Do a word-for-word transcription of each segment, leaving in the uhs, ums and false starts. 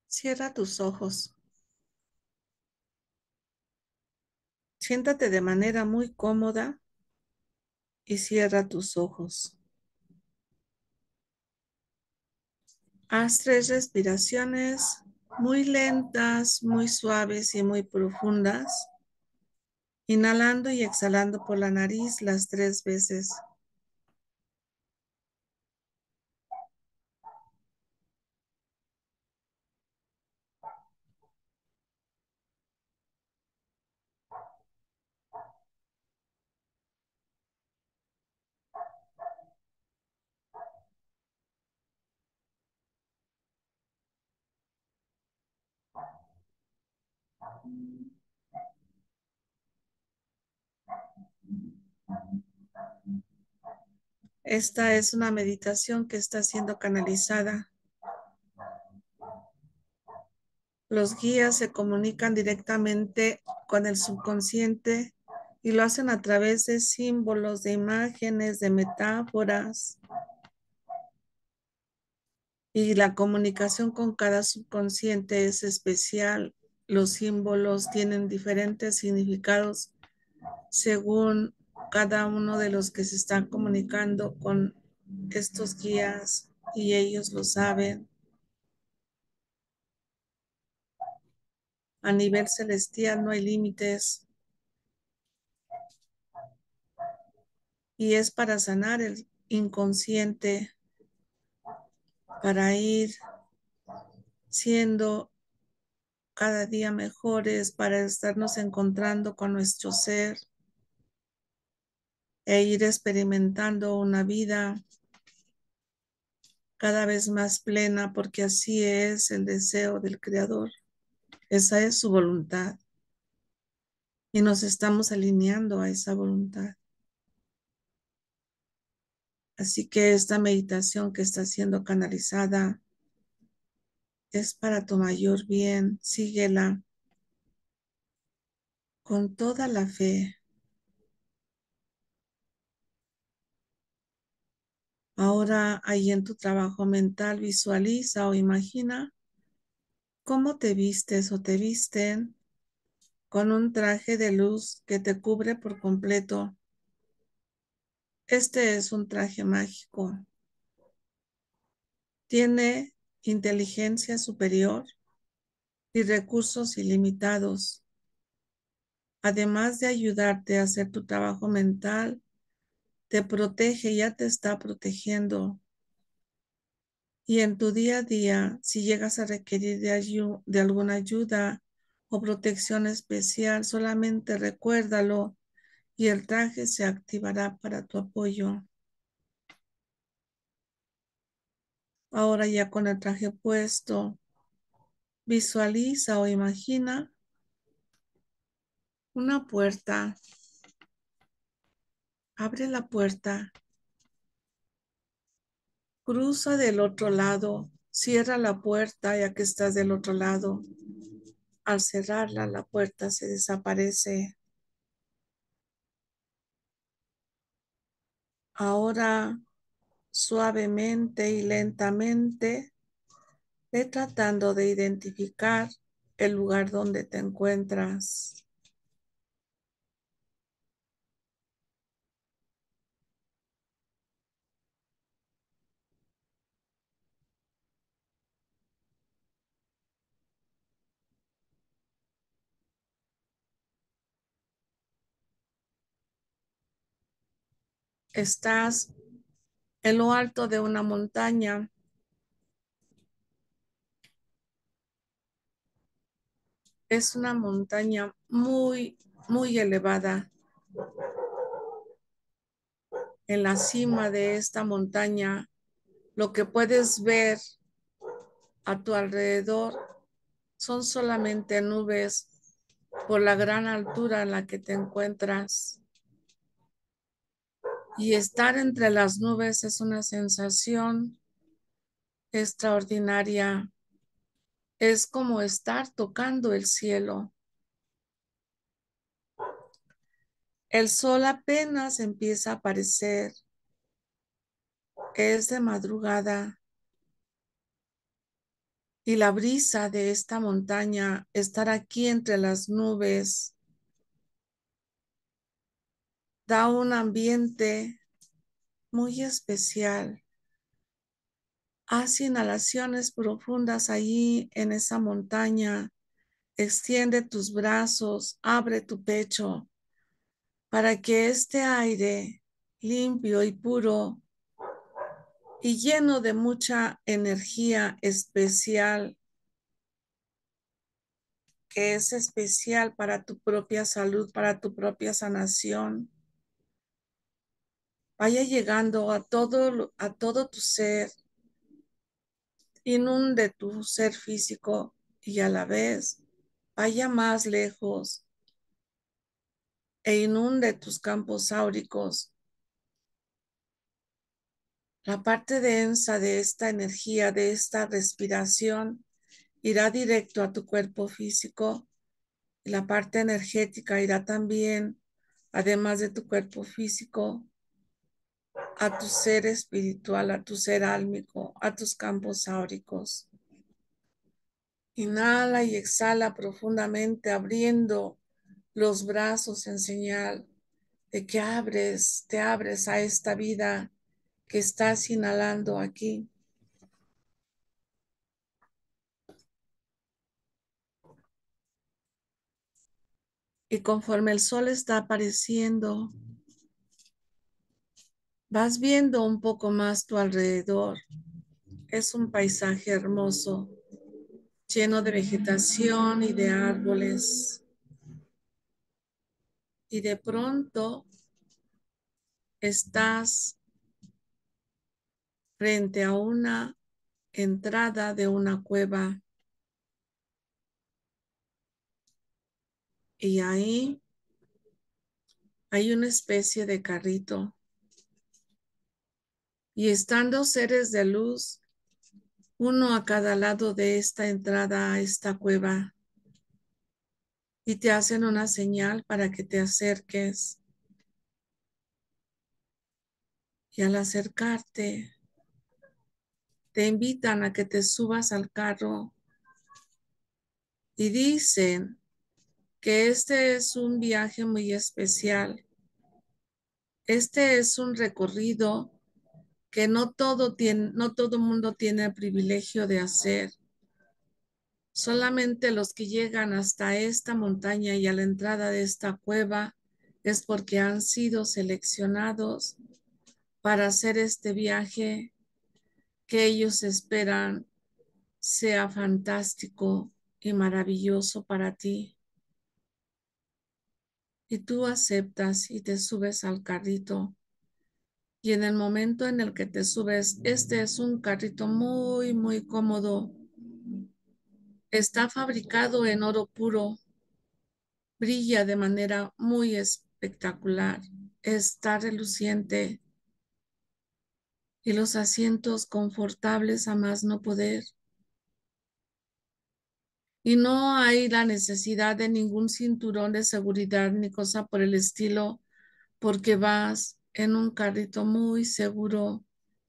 Cierra tus ojos. Siéntate de manera muy cómoda y cierra tus ojos. Haz tres respiraciones muy lentas, muy suaves y muy profundas, inhalando y exhalando por la nariz las tres veces. Esta es una meditación que está siendo canalizada. Los guías se comunican directamente con el subconsciente y lo hacen a través de símbolos, de imágenes, de metáforas. Y la comunicación con cada subconsciente es especial. Los símbolos tienen diferentes significados según cada uno de los que se están comunicando con estos guías y ellos lo saben. A nivel celestial no hay límites y es para sanar el inconsciente, para ir siendo cada día mejores, para estarnos encontrando con nuestro ser e ir experimentando una vida cada vez más plena, porque así es el deseo del Creador. Esa es su voluntad y nos estamos alineando a esa voluntad. Así que esta meditación que está siendo canalizada es para tu mayor bien. Síguela con toda la fe. Ahora, ahí en tu trabajo mental, visualiza o imagina cómo te vistes o te visten con un traje de luz que te cubre por completo. Este es un traje mágico. Tiene inteligencia superior y recursos ilimitados. Además de ayudarte a hacer tu trabajo mental, te protege, ya te está protegiendo. Y en tu día a día, si llegas a requerir de, ayu- de alguna ayuda o protección especial, solamente recuérdalo y el traje se activará para tu apoyo. Ahora ya con el traje puesto, visualiza o imagina una puerta. Abre la puerta, cruza del otro lado, cierra la puerta ya que estás del otro lado. Al cerrarla, la puerta se desaparece. Ahora, suavemente y lentamente, ve tratando de identificar el lugar donde te encuentras. Estás en lo alto de una montaña. Es una montaña muy, muy elevada. En la cima de esta montaña, lo que puedes ver a tu alrededor son solamente nubes por la gran altura en la que te encuentras. Y estar entre las nubes es una sensación extraordinaria. Es como estar tocando el cielo. El sol apenas empieza a aparecer. Es de madrugada. y la brisa de esta montaña, estar aquí entre las nubes, da un ambiente muy especial. Haz inhalaciones profundas allí en esa montaña. Extiende tus brazos, abre tu pecho para que este aire limpio y puro y lleno de mucha energía especial, que es especial para tu propia salud, para tu propia sanación, vaya llegando a todo, a todo tu ser, inunde tu ser físico y a la vez vaya más lejos e inunde tus campos áuricos. La parte densa de esta energía, de esta respiración, irá directo a tu cuerpo físico y la parte energética irá también, además de tu cuerpo físico, a tu ser espiritual, a tu ser álmico, a tus campos áuricos. Inhala y exhala profundamente, abriendo los brazos en señal de que abres, te abres a esta vida que estás inhalando aquí. Y conforme el sol está apareciendo, vas viendo un poco más tu alrededor. Es un paisaje hermoso, lleno de vegetación y de árboles. Y de pronto estás frente a una entrada de una cueva. Y ahí hay una especie de carrito. Y están dos seres de luz, uno a cada lado de esta entrada a esta cueva. Y te hacen una señal para que te acerques. Y al acercarte, te invitan a que te subas al carro y dicen que este es un viaje muy especial. Este es un recorrido que no todo tiene, no todo mundo tiene el privilegio de hacer. Solamente los que llegan hasta esta montaña y a la entrada de esta cueva es porque han sido seleccionados para hacer este viaje que ellos esperan sea fantástico y maravilloso para ti. Y tú aceptas y te subes al carrito. Y en el momento en el que te subes, este es un carrito muy, muy cómodo. Está fabricado en oro puro, brilla de manera muy espectacular, está reluciente y los asientos confortables a más no poder. Y no hay la necesidad de ningún cinturón de seguridad ni cosa por el estilo, porque vas en un carrito muy seguro.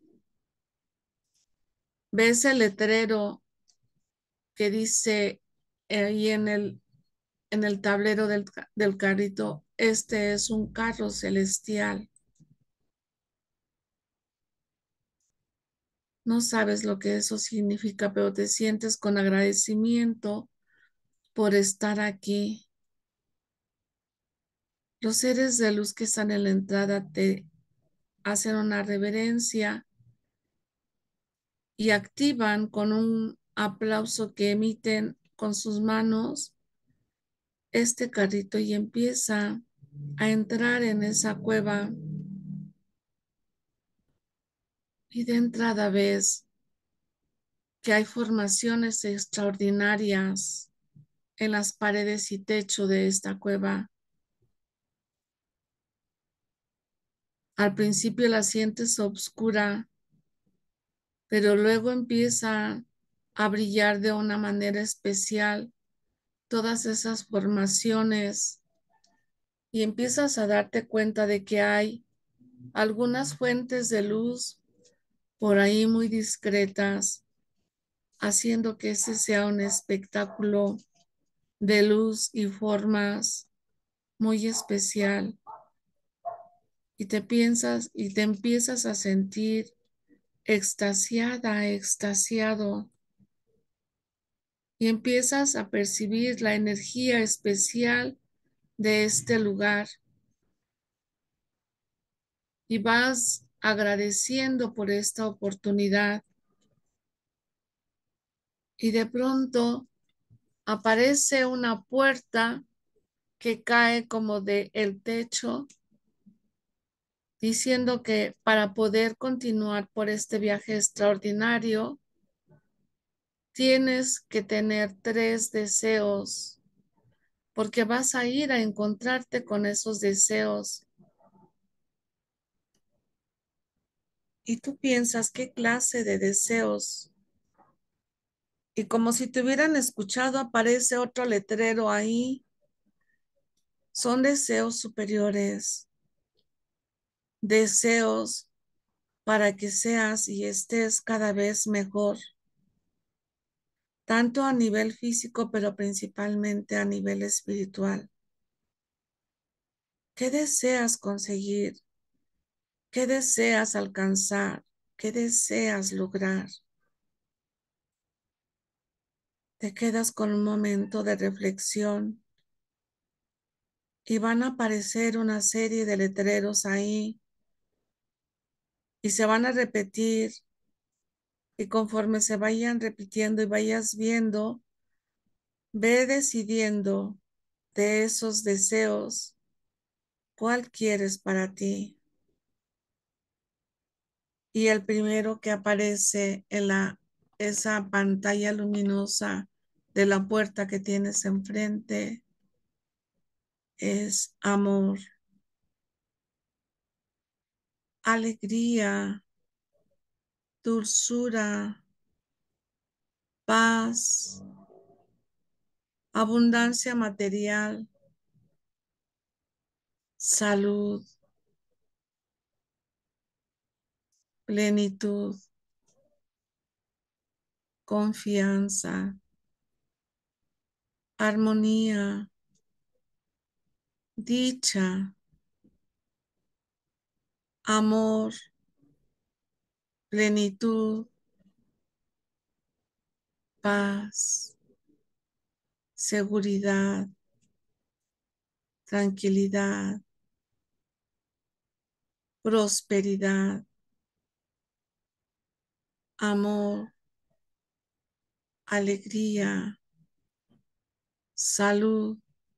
Ves el letrero que dice ahí en el, en el tablero del, del carrito, este es un carro celestial. No sabes lo que eso significa, pero te sientes con agradecimiento por estar aquí. Los seres de luz que están en la entrada te hacen una reverencia y activan con un aplauso que emiten con sus manos este carrito y empieza a entrar en esa cueva. Y de entrada ves que hay formaciones extraordinarias en las paredes y techo de esta cueva. Al principio la sientes oscura, pero luego empieza a brillar de una manera especial todas esas formaciones y empiezas a darte cuenta de que hay algunas fuentes de luz por ahí muy discretas haciendo que ese sea un espectáculo de luz y formas muy especial. Y te piensas y te empiezas a sentir extasiada, extasiado, y empiezas a percibir la energía especial de este lugar y vas agradeciendo por esta oportunidad. Y de pronto aparece una puerta que cae como de el techo, diciendo que para poder continuar por este viaje extraordinario, tienes que tener tres deseos, porque vas a ir a encontrarte con esos deseos. Y tú piensas, ¿qué clase de deseos? Y como si te hubieran escuchado, aparece otro letrero ahí. Son deseos superiores, deseos para que seas y estés cada vez mejor, tanto a nivel físico, pero principalmente a nivel espiritual. ¿Qué deseas conseguir? ¿Qué deseas alcanzar? ¿Qué deseas lograr? Te quedas con un momento de reflexión y van a aparecer una serie de letreros ahí y se van a repetir, y conforme se vayan repitiendo y vayas viendo, ve decidiendo de esos deseos cuál quieres para ti. Y el primero que aparece en la, esa pantalla luminosa de la puerta que tienes enfrente es amor, alegría, dulzura, paz, abundancia material, salud, plenitud, confianza, armonía, dicha, amor, plenitud, paz, seguridad, tranquilidad, prosperidad, amor, alegría, salud.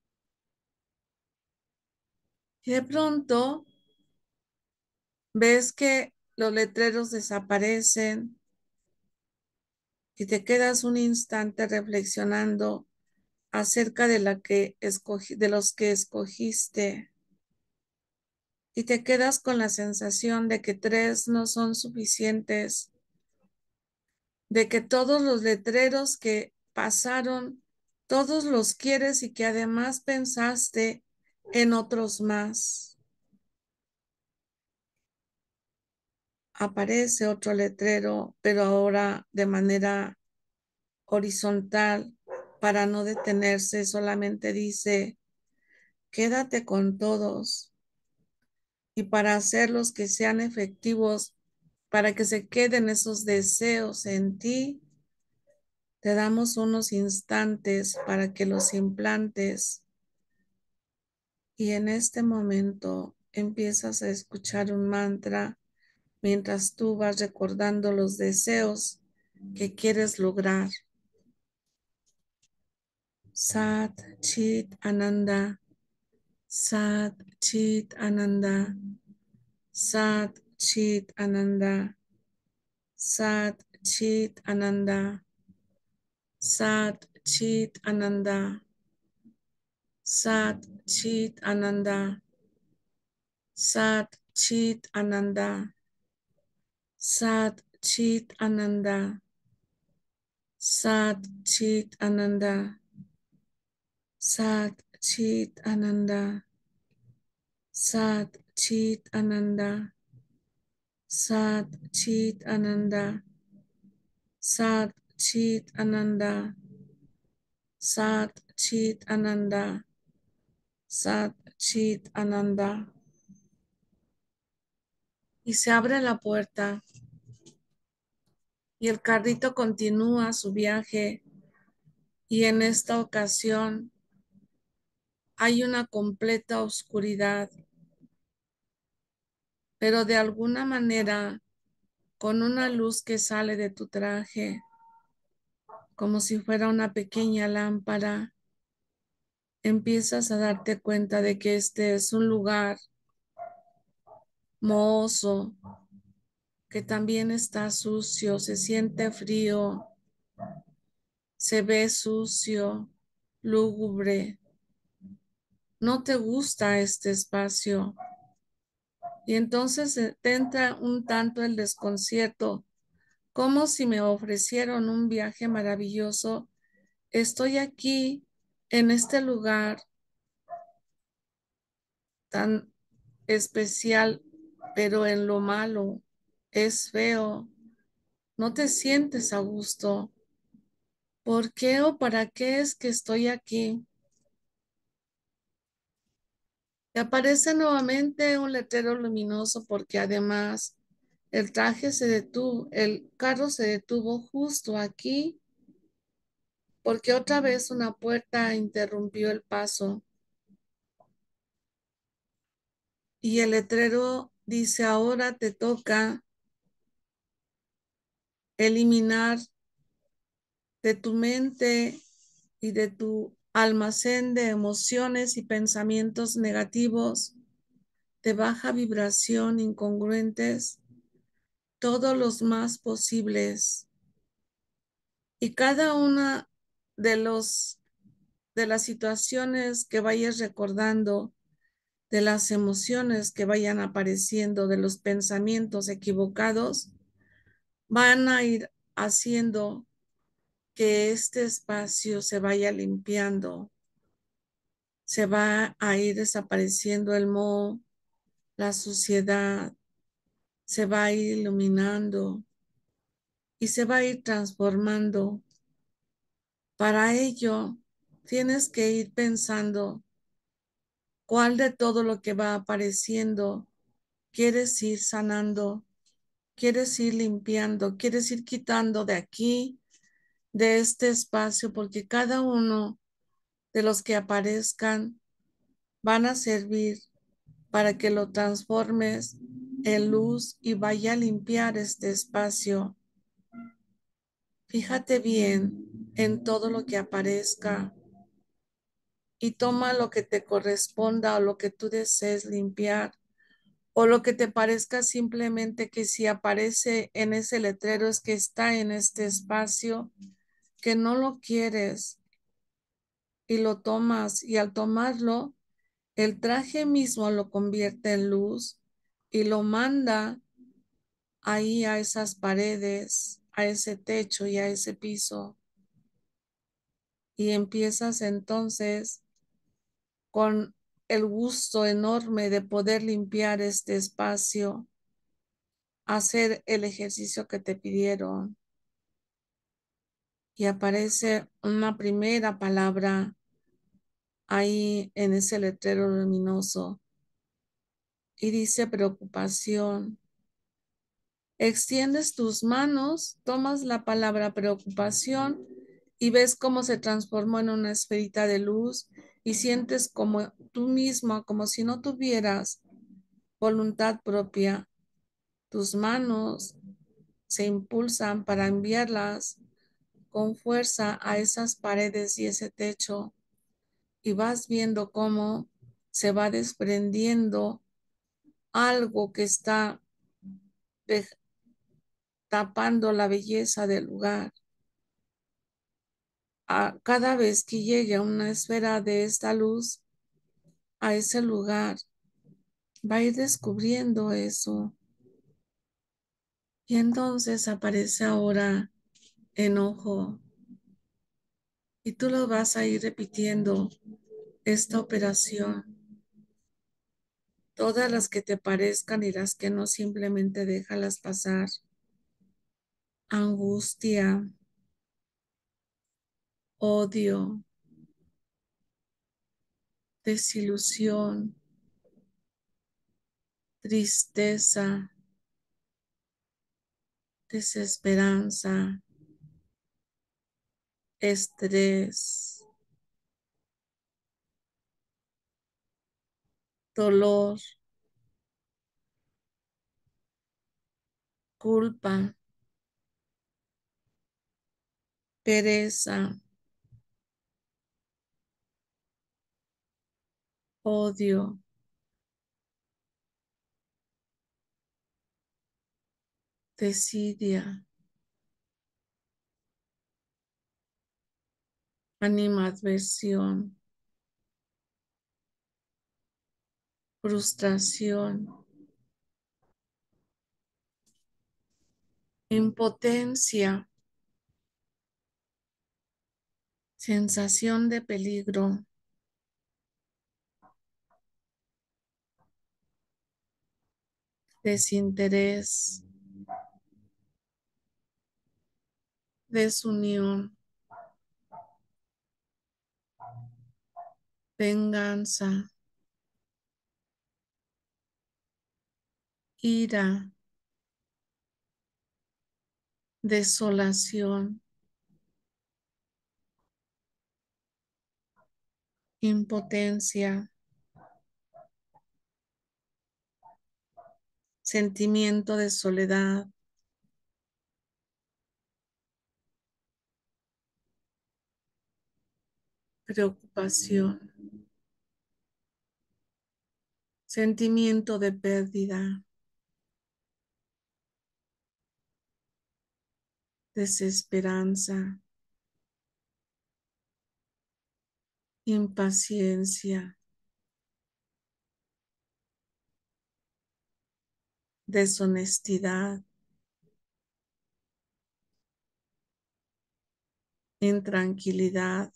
Y de pronto ves que los letreros desaparecen y te quedas un instante reflexionando acerca de la que escogí, de los que escogiste, y te quedas con la sensación de que tres no son suficientes, de que todos los letreros que pasaron, todos los quieres y que además pensaste en otros más. Aparece otro letrero, pero ahora de manera horizontal, para no detenerse, solamente dice: quédate con todos. Y para hacerlos que sean efectivos, para que se queden esos deseos en ti, te damos unos instantes para que los implantes, y en este momento empiezas a escuchar un mantra mientras tú vas recordando los deseos que quieres lograr. Sat Chit Ananda, Sat Chit Ananda, Sat Chit Ananda, Sat Chit Ananda, Sat Chit Ananda, Sat Chit Ananda, Sat Chit Ananda, Sat Chit Ananda, Sat Chit Ananda, Sat Chit Ananda, Sat Chit Ananda, Sat Chit Ananda, Sat Chit Ananda, Sat Chit Ananda, Sat Chit Ananda. Y se abre la puerta y el carrito continúa su viaje, y en esta ocasión hay una completa oscuridad, pero de alguna manera con una luz que sale de tu traje, como si fuera una pequeña lámpara, empiezas a darte cuenta de que este es un lugar mohoso, que también está sucio, se siente frío, se ve sucio, lúgubre. No te gusta este espacio. Y entonces eh, te entra un tanto el desconcierto, como si me ofrecieron un viaje maravilloso. Estoy aquí en este lugar tan especial, pero en lo malo es feo. No te sientes a gusto. ¿Por qué o para qué es que estoy aquí? Y aparece nuevamente un letrero luminoso, porque además el traje se detuvo, el carro se detuvo justo aquí, porque otra vez una puerta interrumpió el paso. Y el letrero dice: ahora te toca eliminar de tu mente y de tu almacén de emociones y pensamientos negativos de baja vibración, incongruentes, todos los más posibles. Y cada una de los de las situaciones que vayas recordando, de las emociones que vayan apareciendo, de los pensamientos equivocados, van a ir haciendo que este espacio se vaya limpiando, se va a ir desapareciendo el moho, la suciedad, se va a ir iluminando y se va a ir transformando. Para ello, tienes que ir pensando cuál de todo lo que va apareciendo quieres ir sanando, quieres ir limpiando, quieres ir quitando de aquí, de este espacio, porque cada uno de los que aparezcan van a servir para que lo transformes en luz y vaya a limpiar este espacio. Fíjate bien en todo lo que aparezca y toma lo que te corresponda o lo que tú desees limpiar, o lo que te parezca simplemente que si aparece en ese letrero es que está en este espacio, que no lo quieres, y lo tomas, y al tomarlo, el traje mismo lo convierte en luz y lo manda ahí a esas paredes, a ese techo y a ese piso. Y empiezas entonces con el gusto enorme de poder limpiar este espacio, hacer el ejercicio que te pidieron. Y aparece una primera palabra ahí en ese letrero luminoso y dice preocupación. Extiendes tus manos, tomas la palabra preocupación y ves cómo se transformó en una esferita de luz, y sientes como tú mismo, como si no tuvieras voluntad propia. Tus manos se impulsan para enviarlas con fuerza a esas paredes y ese techo, y vas viendo cómo se va desprendiendo algo que está tapando la belleza del lugar. A cada vez que llegue una esfera de esta luz a ese lugar, va a ir descubriendo eso. Y entonces aparece ahora enojo. Y tú lo vas a ir repitiendo, esta operación. Todas las que te parezcan y las que no, simplemente déjalas pasar. Angustia, odio, desilusión, tristeza, desesperanza, estrés, dolor, culpa, pereza, odio, desidia, animadversión, frustración, impotencia, sensación de peligro, desinterés, desunión, venganza, ira, desolación, impotencia, sentimiento de soledad, preocupación, sentimiento de pérdida, desesperanza, impaciencia, deshonestidad, intranquilidad.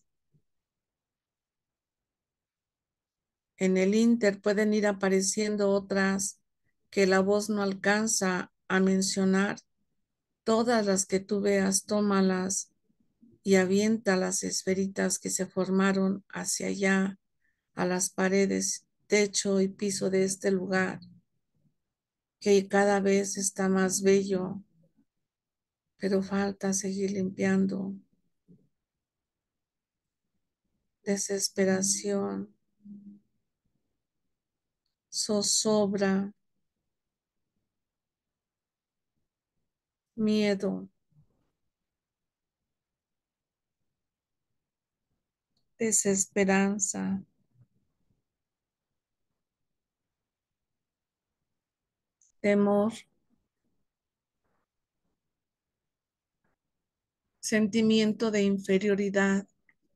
En el Inter pueden ir apareciendo otras que la voz no alcanza a mencionar. Todas las que tú veas, tómalas y avienta las esferitas que se formaron hacia allá, a las paredes, techo y piso de este lugar, que cada vez está más bello, pero falta seguir limpiando. Desesperación, zozobra, miedo, desesperanza, temor, sentimiento de inferioridad,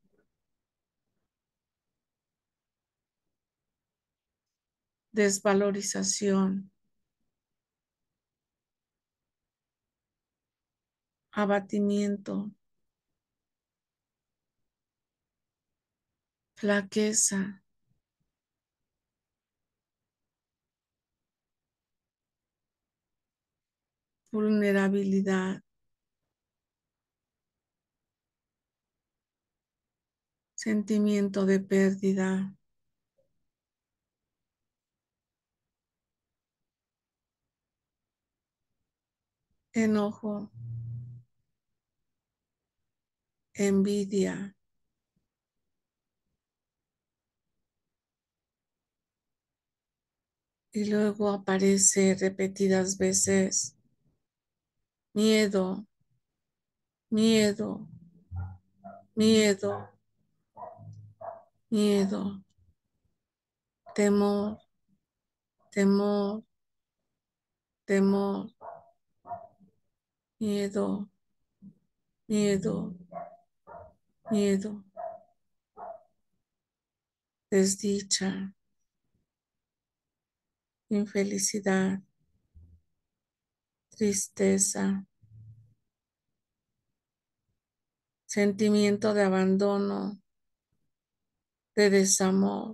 desvalorización, abatimiento, flaqueza, vulnerabilidad, sentimiento de pérdida, enojo, envidia, y luego aparece repetidas veces miedo, miedo, miedo, miedo, temor, temor, temor, miedo, miedo, miedo, desdicha, infelicidad, tristeza, sentimiento de abandono, de desamor,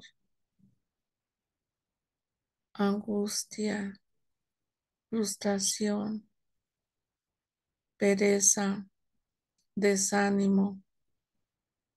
angustia, frustración, pereza, desánimo,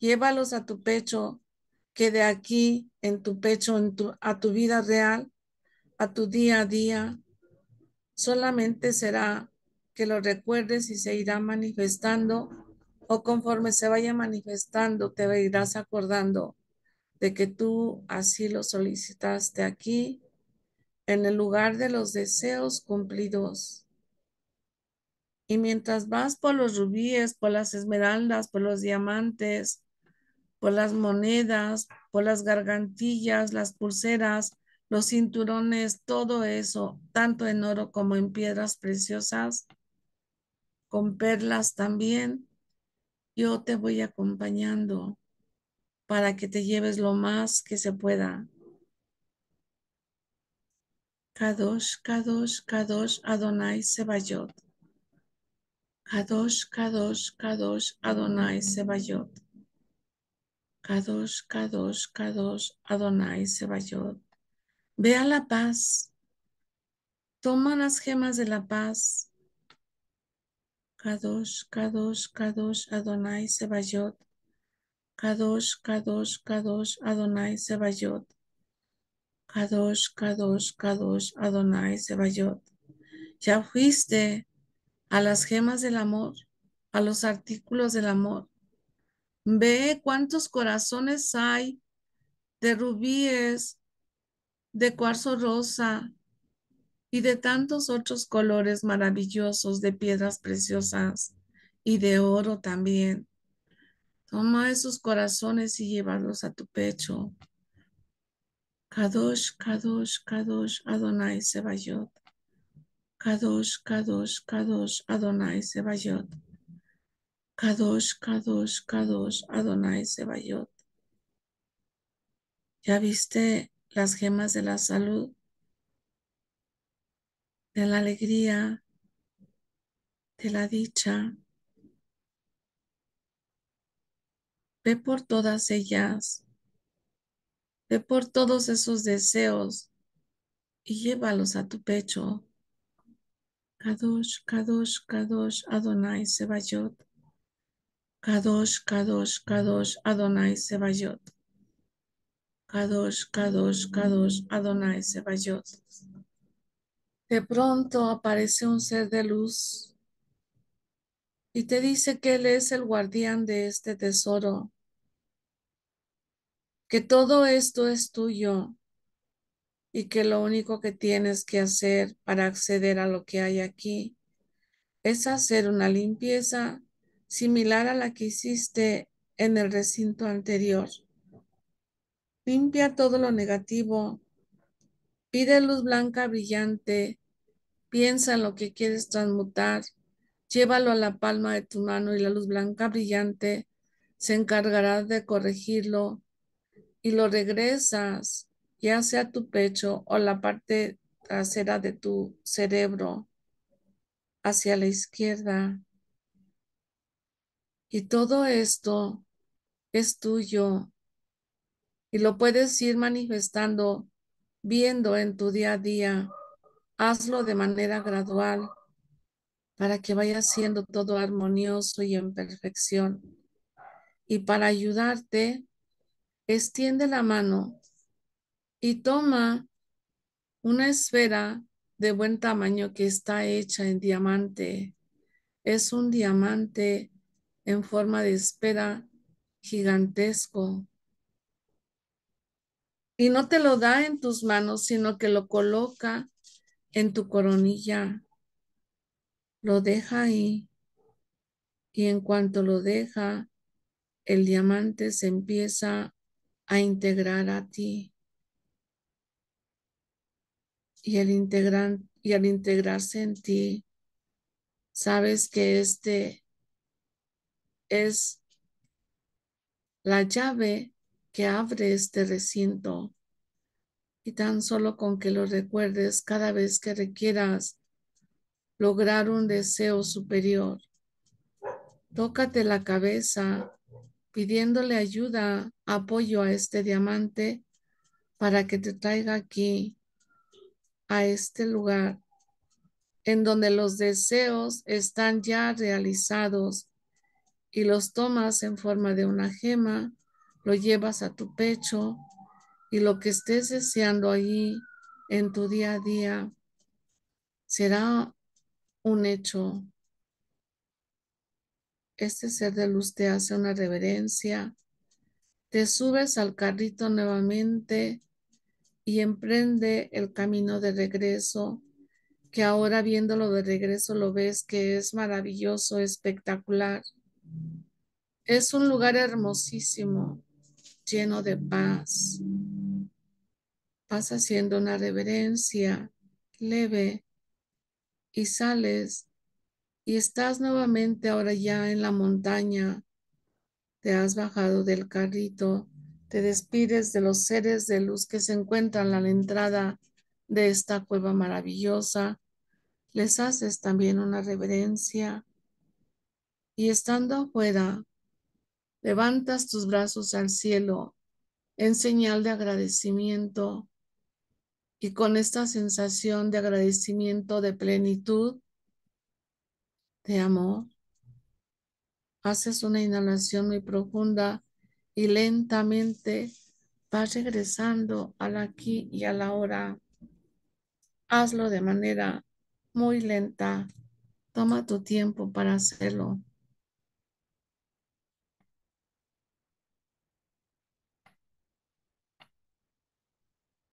Llévalos a tu pecho, que de aquí, en tu pecho, en tu, a tu vida real, a tu día a día, solamente será que lo recuerdes y se irá manifestando, o conforme se vaya manifestando, te irás acordando de que tú así lo solicitaste aquí, en el lugar de los deseos cumplidos. Y mientras vas por los rubíes, por las esmeraldas, por los diamantes, por las monedas, por las gargantillas, las pulseras, los cinturones, todo eso, tanto en oro como en piedras preciosas, con perlas también, yo te voy acompañando para que te lleves lo más que se pueda. Kadosh, Kadosh, Kadosh, Adonai Sebayot. Kadosh, Kadosh, Kadosh, Adonai Sebayot. Kadosh, Kadosh, Kadosh, Adonai Sebayot. Ve a la paz. Toma las gemas de la paz. Kadosh, Kadosh, Kadosh, Adonai Sebayot. Kadosh, Kadosh, Kadosh, Adonai Sebayot. Kadosh, Kadosh, Kadosh, Adonai Sebayot. Ya fuiste a las gemas del amor, a los artículos del amor. Ve cuántos corazones hay de rubíes, de cuarzo rosa y de tantos otros colores maravillosos de piedras preciosas y de oro también. Toma esos corazones y llévalos a tu pecho. Kadosh, Kadosh, Kadosh, Adonai Sebayot. Kadosh, Kadosh, Kadosh, Adonai Sebayot. Kadosh, Kadosh, Kadosh, Adonai Sebayot. ¿Ya viste las gemas de la salud, de la alegría, de la dicha? Ve por todas ellas, ve por todos esos deseos y llévalos a tu pecho. Kadosh, Kadosh, Kadosh, Adonai Sebayot. Kadosh, Kadosh, Kadosh, Adonai Sebayot. Kadosh, Kadosh, Kadosh, Adonai Sebayot. De pronto aparece un ser de luz y te dice que él es el guardián de este tesoro, que todo esto es tuyo y que lo único que tienes que hacer para acceder a lo que hay aquí es hacer una limpieza similar a la que hiciste en el recinto anterior. Limpia todo lo negativo, pide luz blanca brillante, piensa en lo que quieres transmutar, llévalo a la palma de tu mano y la luz blanca brillante se encargará de corregirlo y lo regresas, ya sea tu pecho o la parte trasera de tu cerebro, hacia la izquierda. Y todo esto es tuyo y lo puedes ir manifestando, viendo en tu día a día. Hazlo de manera gradual para que vaya siendo todo armonioso y en perfección. Y para ayudarte, extiende la mano y toma una esfera de buen tamaño que está hecha en diamante. Es un diamante en forma de esfera gigantesco. Y no te lo da en tus manos, sino que lo coloca en tu coronilla. Lo deja ahí. Y en cuanto lo deja, el diamante se empieza a integrar a ti. Y al integrar, y al integrarse en ti, sabes que este es la llave que abre este recinto. Y tan solo con que lo recuerdes cada vez que requieras lograr un deseo superior, tócate la cabeza pidiéndole ayuda, apoyo a este diamante para que te traiga aquí, a este lugar en donde los deseos están ya realizados y los tomas en forma de una gema, lo llevas a tu pecho y lo que estés deseando allí en tu día a día será un hecho. Este ser de luz te hace una reverencia, te subes al carrito nuevamente y emprende el camino de regreso, que ahora viéndolo de regreso lo ves que es maravilloso, espectacular. Es un lugar hermosísimo, lleno de paz. Vas haciendo una reverencia leve y sales y estás nuevamente ahora ya en la montaña. Te has bajado del carrito, te despides de los seres de luz que se encuentran a la entrada de esta cueva maravillosa. Les haces también una reverencia y estando afuera, levantas tus brazos al cielo en señal de agradecimiento y con esta sensación de agradecimiento, de plenitud, de amor, haces una inhalación muy profunda y lentamente vas regresando al aquí y a la hora. Hazlo de manera muy lenta. Toma tu tiempo para hacerlo.